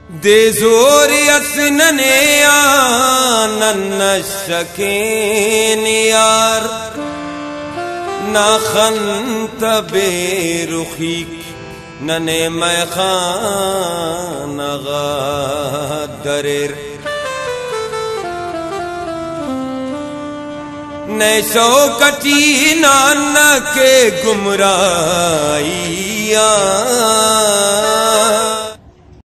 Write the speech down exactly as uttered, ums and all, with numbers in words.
दे जोर असनने आनन शकीन यार ना खंत बेरुखी नने मैं खान दरेर ने शौकती नानक गुमराइया